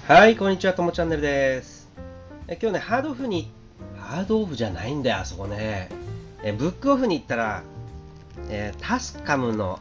はい、こんにちは、ともチャンネルです。今日ね、ハードオフじゃないんだよ、あそこね。ブックオフに行ったら、タスカムの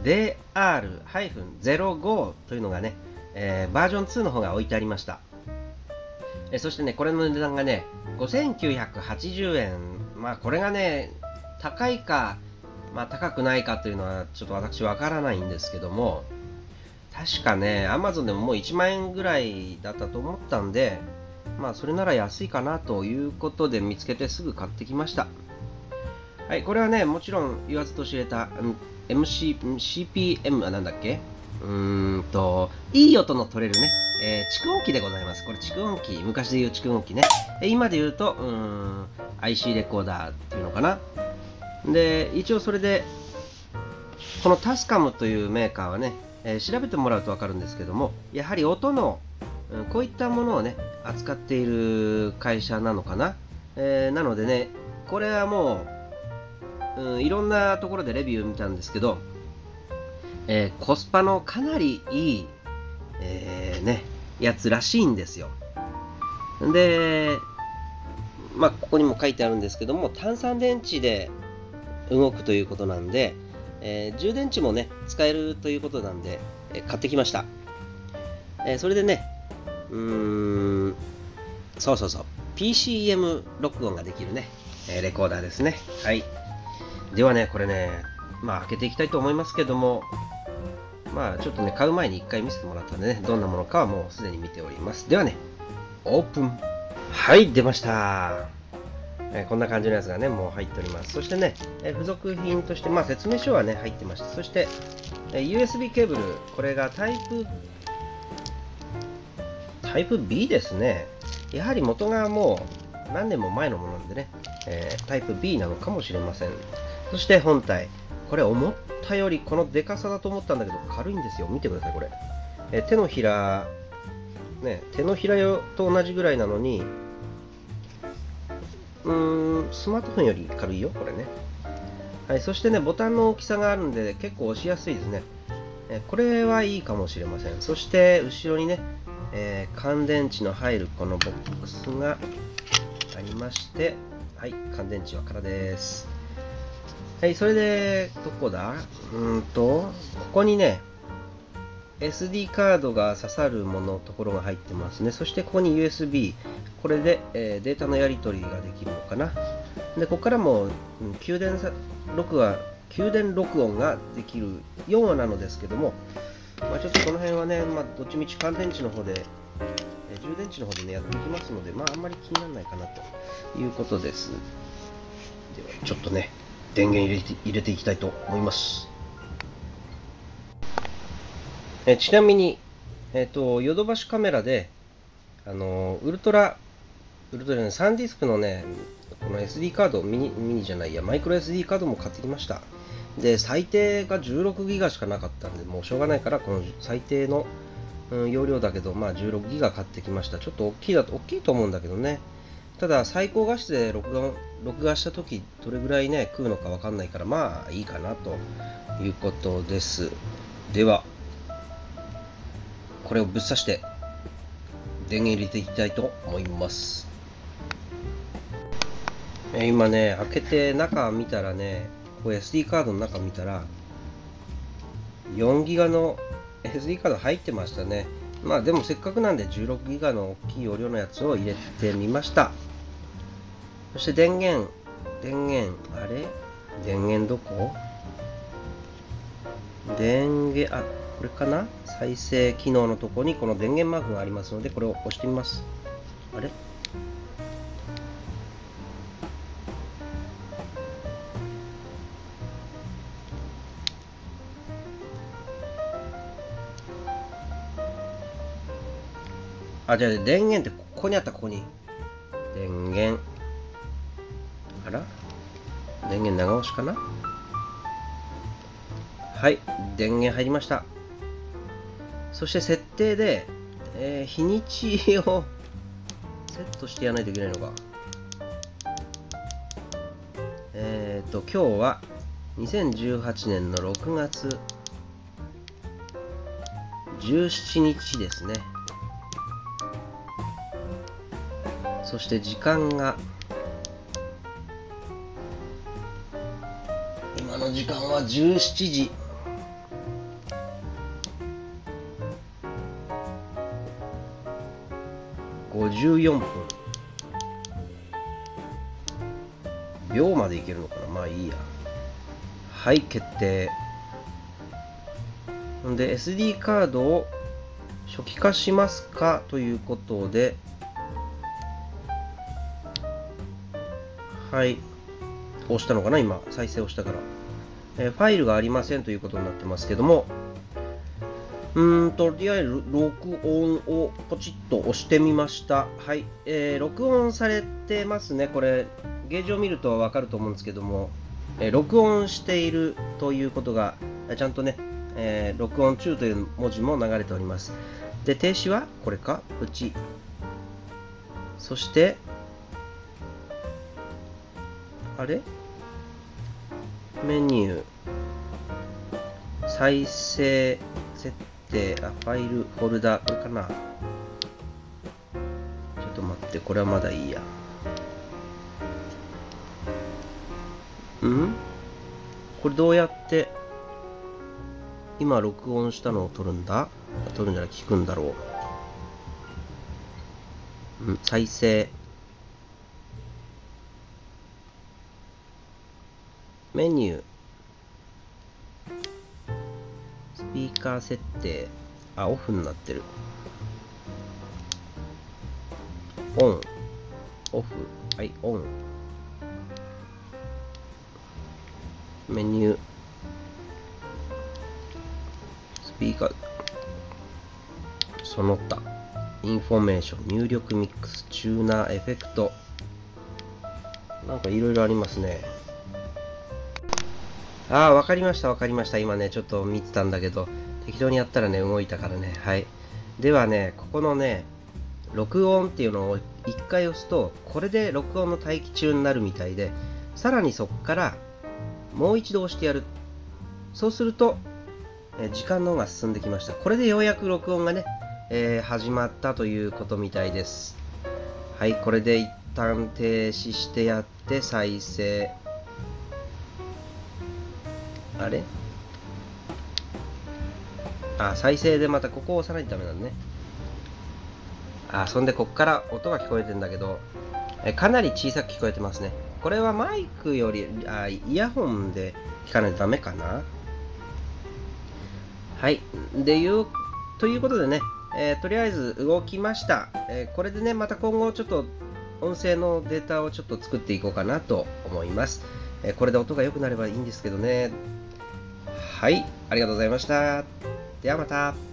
DR-05 というのがね、バージョン2の方が置いてありました。そしてね、これの値段がね、5980円。まあ、これがね、高いか、まあ、高くないかというのは、ちょっと私わからないんですけども、確かね、Amazon でももう1万円ぐらいだったと思ったんで、まあそれなら安いかなということで見つけてすぐ買ってきました。はい、これはね、もちろん言わずと知れた、CPM、なんだっけいい音の取れるね、蓄音機でございます。これ蓄音機、昔で言う蓄音機ね。今で言うと、IC レコーダーっていうのかな。で、一応それで、このタスカムというメーカーはね、調べてもらうと分かるんですけども、やはり音の、こういったものをね扱っている会社なのかな、なのでね、これはもう、いろんなところでレビュー見たんですけど、コスパのかなりいい、やつらしいんですよ。で、まあ、ここにも書いてあるんですけども、単3電池で動くということなんで、充電池もね使えるということなんで、買ってきました。それでね、そうそうそう、 PCM 録音ができるね、レコーダーですね。はい。ではね、これね、まあ開けていきたいと思いますけども、まあちょっとね、買う前に一回見せてもらったんでね、どんなものかはもうすでに見ております。ではね、オープン。はい、出ました。こんな感じのやつがね、もう入っております。そしてね、付属品として、まあ、説明書はね、入ってました。そして、USB ケーブル、これがタイプ B ですね。やはり元がもう何年も前のものなんでね、タイプ B なのかもしれません。そして本体、これ思ったよりこのデカさだと思ったんだけど、軽いんですよ。見てください、これ。手のひらと同じぐらいなのに、スマートフォンより軽いよ、これね。はい、そしてね、ボタンの大きさがあるんで、結構押しやすいですね。これはいいかもしれません。そして、後ろにね、乾電池の入るこのボックスがありまして、はい、乾電池は空です。はい、それで、どこだここにね、SD カードが刺さるところが入ってますね。そしてここに USB、これで、データのやり取りができるのかな。で、ここからも、給電録音ができるようなのですけども、まあ、ちょっとこの辺はね、まあ、どっちみち乾電池の方で、充電池の方でね、やっていきますので、まあ、あんまり気にならないかなということです。では、ちょっとね、電源入れていきたいと思います。ちなみに、ヨドバシカメラで、ウルトラね、サンディスクのね、この SD カード、ミニじゃないや、マイクロ SD カードも買ってきました。で、最低が16ギガしかなかったんで、もうしょうがないから、この最低の、容量だけど、まあ16ギガ買ってきました。ちょっと大きいと思うんだけどね。ただ、最高画質で録画したとき、どれぐらいね、食うのかわかんないから、まあいいかなということです。では、これをぶっ刺して電源入れていきたいと思います。今ね、開けて中見たらね、こう SD カードの中見たら4ギガの SD カード入ってましたね。まあでもせっかくなんで16ギガの大きい容量のやつを入れてみました。そして電源どこ？これかな？再生機能のところにこの電源マークがありますので、これを押してみます。あれ？じゃあ電源ってここにあった、ここに。電源。電源長押しかな？はい、電源入りました。そして設定で、日にちをセットしてやらないといけないのか。今日は2018年の6月17日ですね。 そして時間が、今の時間は17時。54分。秒までいけるのかな。まあいいや。はい、決定。で、SD カードを初期化しますかということで、はい。押したのかな今、再生をしたから。ファイルがありませんということになってますけども、とりあえず録音をポチッと押してみました。はい。録音されてますね。これ、ゲージを見るとわかると思うんですけども、録音しているということが、ちゃんとね、録音中という文字も流れております。で、停止はこれかプチ。そして、あれメニュー、再生、設定、ファイル、フォルダ、これかな。ちょっと待って、これはまだいいや。これどうやって今録音したのを撮るんだ？撮るんじゃない聞くんだろう。再生。メニュー。スピーカー設定。オフになってる。オン。オフ。はい、オン。メニュー。スピーカー。その他。インフォメーション。入力ミックス。チューナー。エフェクト。なんかいろいろありますね。わかりました、わかりました。今ね、ちょっと見てたんだけど、適当にやったらね、動いたからね。はい。ではね、ここのね、録音っていうのを一回押すと、これで録音の待機中になるみたいで、さらにそこからもう一度押してやる。そうすると、時間の方が進んできました。これでようやく録音がね、始まったということみたいです。はい、これで一旦停止してやって再生。あれ？再生でまたここを押さないとダメなんね。そんでこっから音が聞こえてんだけど、かなり小さく聞こえてますね。これはマイクより、イヤホンで聞かないとダメかな。はい。ということでね、とりあえず動きました。これでね、また今後ちょっと音声のデータをちょっと作っていこうかなと思います。これで音が良くなればいいんですけどね。はい。ありがとうございました。ではまた。